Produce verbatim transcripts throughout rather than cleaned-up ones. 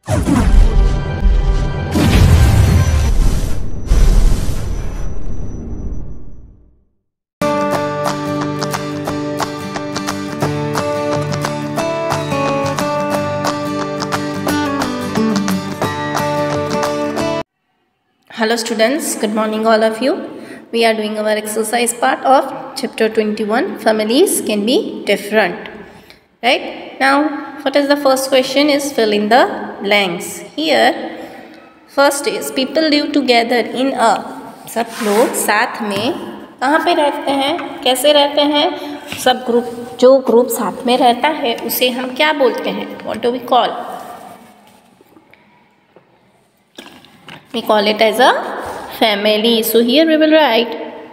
Hello students, good morning all of you. We are doing our exercise part of chapter twenty-one, families can be different. Right? Now, what is the first question is fill in the blanks. Here, first is people live together in a, सब लोग साथ में कहाँ पे रहते हैं, कैसे रहते हैं, सब ग्रुप, जो ग्रुप साथ में रहता है उसे हम क्या बोलते हैं, what do we call? We call it as a family. So here we will write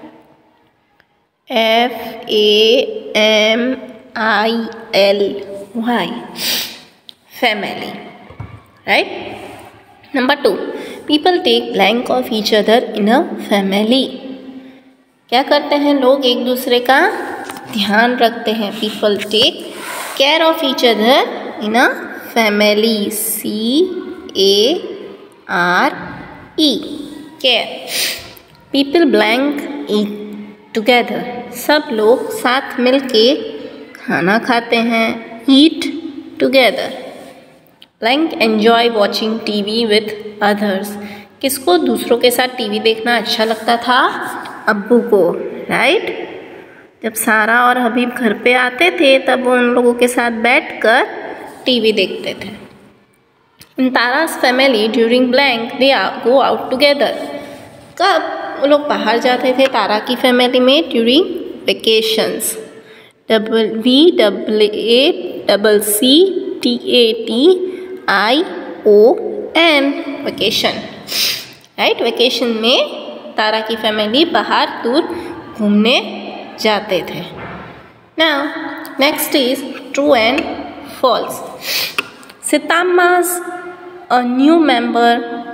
F A M I L Y, family. Right? Number two, people take blank of each other in a family. क्या करते हैं लोग एक दूसरे का ध्यान रखते हैं. People take care of each other in a family. C A R E, care. People blank eat together. सब लोग साथ मिलके खाना खाते हैं. Eat together. Blank enjoy watching T V with others. किसको दूसरों के साथ टीवी देखना अच्छा लगता था? अब्बू को, राइट? जब सारा और हबीब घर पे आते थे तब वो उन लोगों के साथ बैठकर टीवी देखते थे. In Tara's family during blank they go out together. कब वो लोग बाहर जाते थे तारा की फैमिली में? during vacations. Double V double A double C T A T I O N, vacation. Right? Vacation में तारा की फैमिली बाहर दूर घूमने जाते थे. Now next is true and false. Sitama's a new member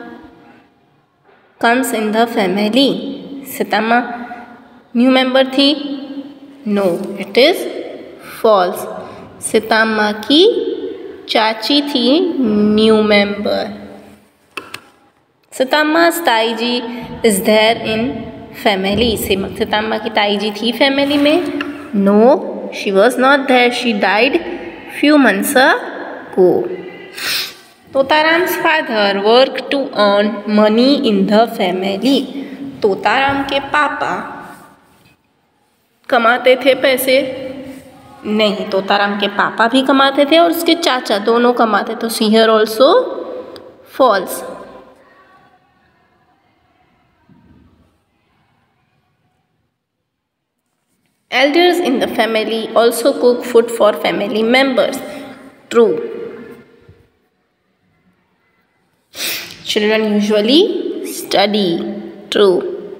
comes in the family. Sitama new member थी? No, it is false. Sitama की चाची थी new member. Sitama's ताईजी is there in family. Sitama की ताईजी थी फैमिली में? No, she was not there. She died few months ago. तोताराम's father worked to earn money in the family. Totaram के पापा कमाते थे पैसे? नहीं, तोताराम के पापा भी कमाते थे और उसके चाचा दोनों कमाते. तो here also false. Elders in the family also cook food for family members. True. Children usually study. True.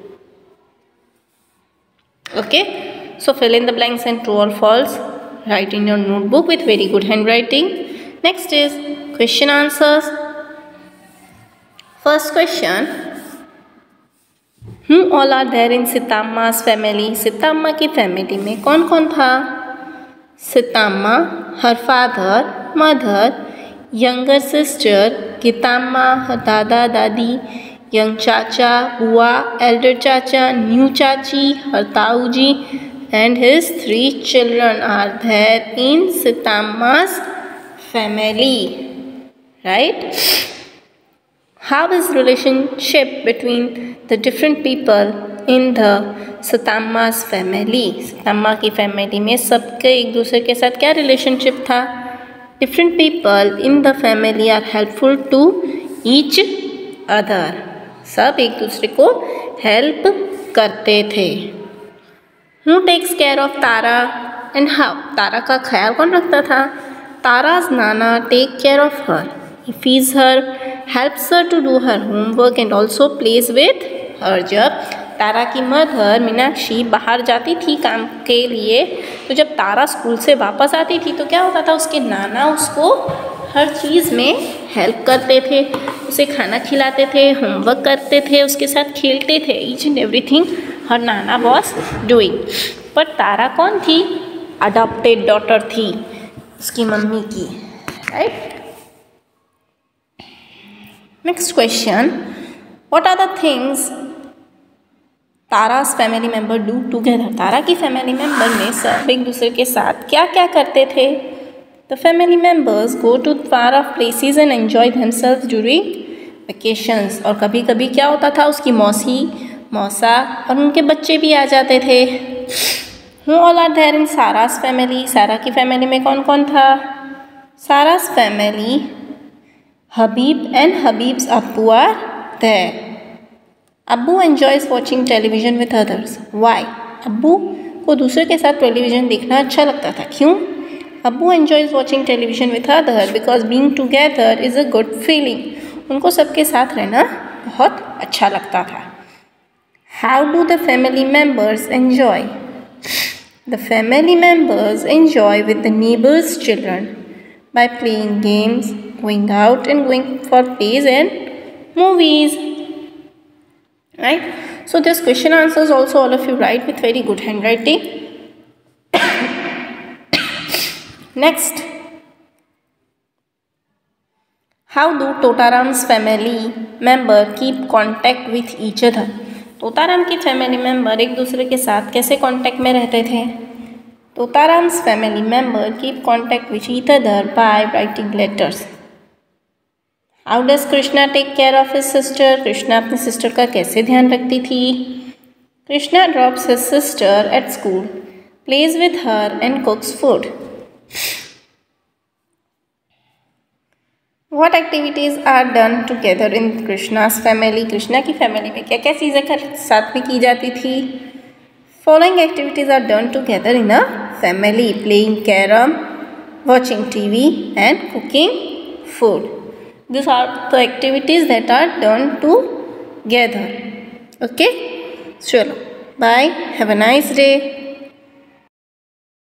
Okay. So fill in the blanks and true or false. Write in your notebook with very good handwriting. Next is question answers. First question. Who all are there in Sitama's family? Sitama की family में कौन कौन था? Sitama, her father, mother, younger sister, Gitama, her dada, dadi, young chacha, bua, elder chacha, new chachi, her tauji, and his three children are there in Sitama's family. Right? How is relationship between the different people in the Sitama's family? Sitama की family में सबके एक दूसरे के साथ क्या relationship था? Different people in the family are helpful to each other. सब एक दूसरे को हेल्प करते थे. Who takes care of Tara and how? तारा का ख्याल कौन रखता था? Tara's nana take care of her. He feeds her, helps her to do her homework and also plays with her. जब तारा की मदर मीनाक्षी बाहर जाती थी काम के लिए तो जब तारा स्कूल से वापस आती थी तो क्या होता था? उसके नाना उसको हर चीज़ में हेल्प करते थे, उसे खाना खिलाते थे, होमवर्क करते थे, उसके साथ खेलते थे. Each and everything her Nana was doing. पर तारा कौन थी? अडॉप्टेड डॉटर थी उसकी मम्मी की. Right? Next question, what are the things Tara's family member do together? Tara की फैमिली मेम्बर में सब एक दूसरे के साथ क्या क्या करते थे? The family members go to far off places and enjoy themselves during vacations. और कभी कभी क्या होता था, उसकी मौसी, मौसा और उनके बच्चे भी आ जाते थे। Who all are there in Sara's family? Sara की फैमिली में कौन कौन था? Sara's family, Habib and Habib's Abbu are there. Abbu enjoys watching television with others. Why? Abbu को दूसरे के साथ टेलीविजन देखना अच्छा लगता था। क्यों? Abbu enjoys watching television with other because being together is a good feeling. उनको सबके साथ रहना बहुत अच्छा लगता था। How do the family members enjoy? The family members enjoy with the neighbours children by playing games, going out and going for plays and movies. Right? So this question answers also all of you write with very good handwriting. Next, how do Totaram's family member keep contact with each other? Totaram की family member एक दूसरे के साथ कैसे contact में रहते थे? Totaram's family member keep contact with each other by writing letters. How does Krishna take care of his sister? Krishna अपनी सिस्टर का कैसे ध्यान रखती थी? Krishna drops his sister at school, plays with her and cooks food. What activities are done together in Krishna's family? Krishna की family में क्या क्या चीज़ें साथ में की जाती थी? Following activities are done together in a family: playing carom, watching T V and cooking food. These are the activities that are done together. Okay? Chalo. Bye. Have a nice day.